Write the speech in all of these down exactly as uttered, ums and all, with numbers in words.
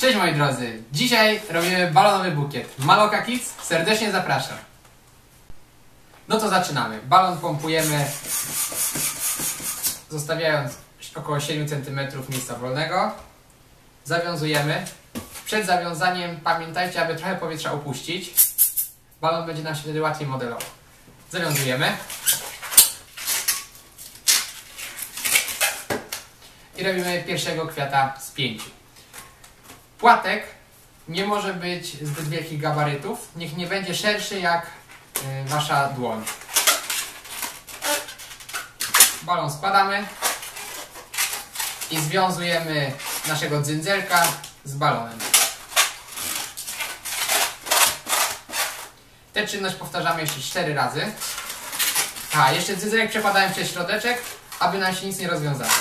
Cześć moi drodzy, dzisiaj robimy balonowy bukiet. Maloka Kids serdecznie zapraszam. No to zaczynamy. Balon pompujemy, zostawiając około siedem centymetrów miejsca wolnego. Zawiązujemy. Przed zawiązaniem pamiętajcie, aby trochę powietrza upuścić. Balon będzie nam się wtedy łatwiej modelował. Zawiązujemy. I robimy pierwszego kwiata z pięciu. Płatek nie może być zbyt wielkich gabarytów. Niech nie będzie szerszy jak y, wasza dłoń. Balon składamy i związujemy naszego dzyndzerka z balonem. Tę czynność powtarzamy jeszcze cztery razy. A, jeszcze dzyndzerek przekładałem przez środeczek, aby nam się nic nie rozwiązało.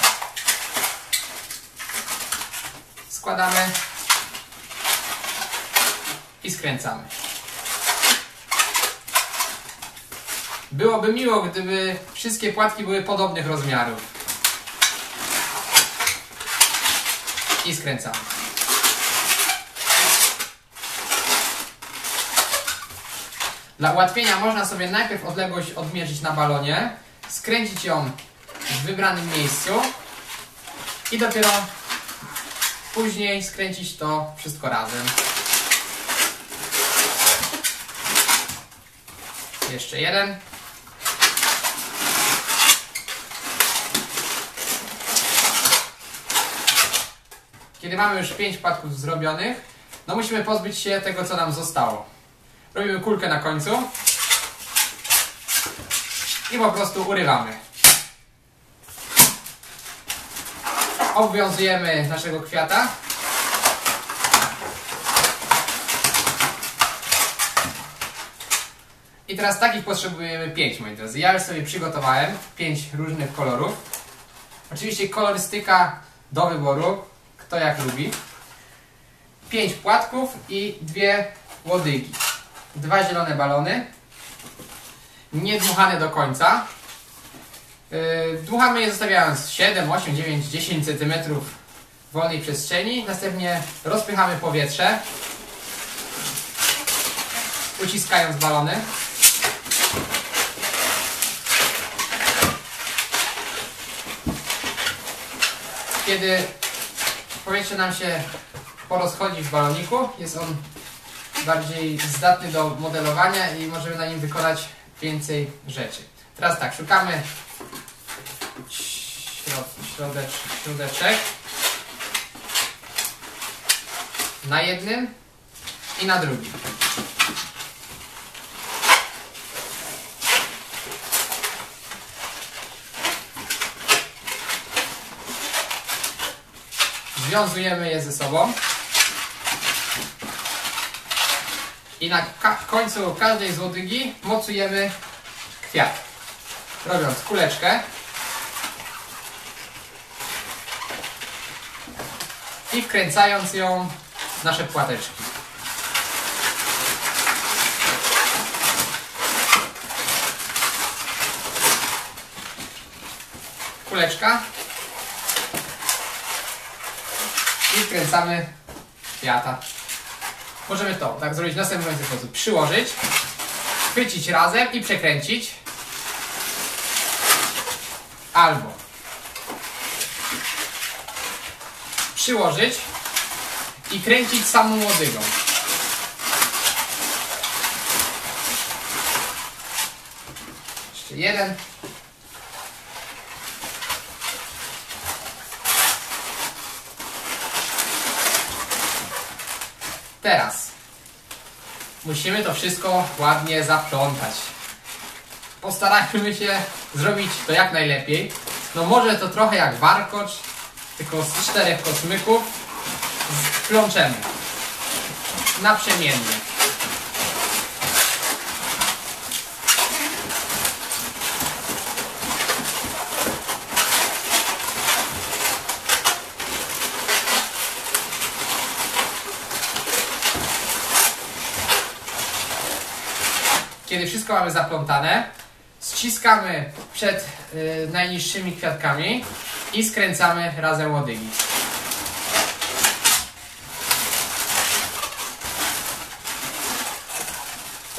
Składamy i skręcamy. Byłoby miło, gdyby wszystkie płatki były podobnych rozmiarów. I skręcamy. Dla ułatwienia można sobie najpierw odległość odmierzyć na balonie, skręcić ją w wybranym miejscu i dopiero później skręcić to wszystko razem. Jeszcze jeden. Kiedy mamy już pięć płatków zrobionych, no musimy pozbyć się tego, co nam zostało. Robimy kulkę na końcu i po prostu urywamy. Obwiązujemy naszego kwiata. I teraz takich potrzebujemy pięć, moi drodzy. Ja już sobie przygotowałem pięć różnych kolorów. Oczywiście kolorystyka do wyboru, kto jak lubi. pięć płatków i dwie łodygi. Dwa zielone balony. Niedmuchane do końca. Yy, dmuchamy je zostawiając siedem, osiem, dziewięć, dziesięć centymetrów wolnej przestrzeni. Następnie rozpychamy powietrze, uciskając balony. Kiedy powietrze nam się porozchodzi w baloniku, jest on bardziej zdatny do modelowania i możemy na nim wykonać więcej rzeczy. Teraz tak, szukamy środecz, środeczek na jednym i na drugim. Związujemy je ze sobą i na ka końcu każdej z łodygi mocujemy kwiat, robiąc kuleczkę i wkręcając ją w nasze płateczki. Kuleczka i wkręcamy kwiata. Możemy to tak zrobić w następujący sposób. Przyłożyć, chwycić razem i przekręcić. Albo przyłożyć i kręcić samą łodygą. Jeszcze jeden. Teraz musimy to wszystko ładnie zaplątać. Postarajmy się zrobić to jak najlepiej. No może to trochę jak warkocz, tylko z czterech kosmyków plączemy naprzemiennie. Kiedy wszystko mamy zaplątane, ściskamy przed y, najniższymi kwiatkami i skręcamy razem łodygi.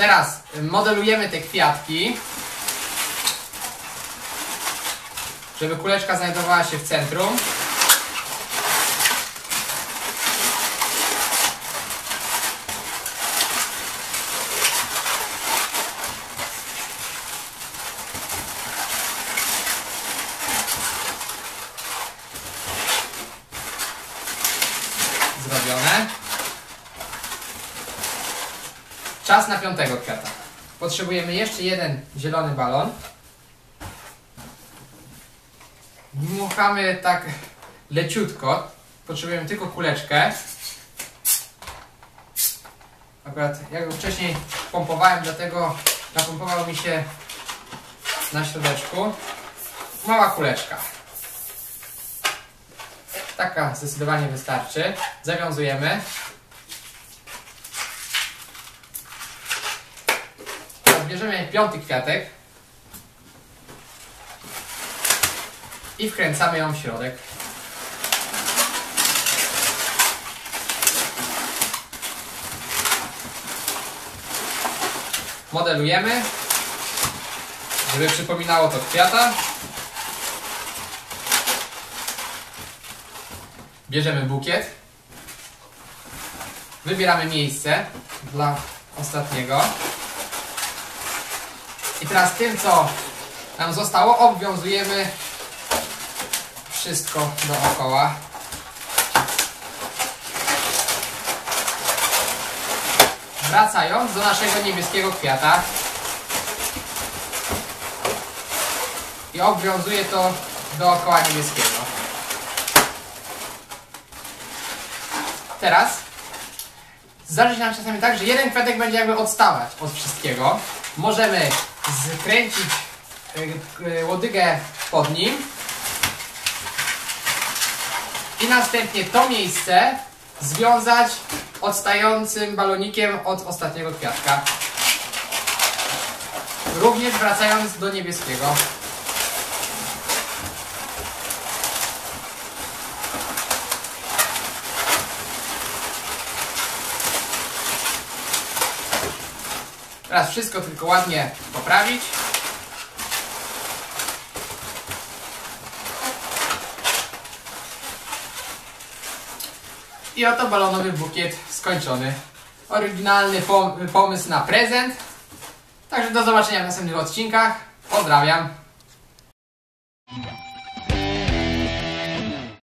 Teraz modelujemy te kwiatki, żeby kuleczka znajdowała się w centrum. Zrobione. Czas na piątego kwiata. Potrzebujemy jeszcze jeden zielony balon. Dmuchamy tak leciutko. Potrzebujemy tylko kuleczkę. Akurat jak go wcześniej pompowałem, dlatego napompował mi się na środeczku. Mała kuleczka. Taka zdecydowanie wystarczy. Zawiązujemy. Teraz bierzemy piąty kwiatek i wkręcamy ją w środek. Modelujemy, żeby przypominało to kwiata. Bierzemy bukiet. Wybieramy miejsce dla ostatniego. I teraz tym, co nam zostało, obwiązujemy wszystko dookoła. Wracając do naszego niebieskiego kwiata. I obwiązuję to dookoła niebieskiego. Teraz zdarzy się nam czasami tak, że jeden kwiatek będzie jakby odstawać od wszystkiego. Możemy skręcić łodygę pod nim i następnie to miejsce związać odstającym balonikiem od ostatniego kwiatka. Również wracając do niebieskiego. Teraz wszystko tylko ładnie poprawić. I oto balonowy bukiet skończony. Oryginalny pom pomysł na prezent. Także do zobaczenia w następnych odcinkach. Pozdrawiam.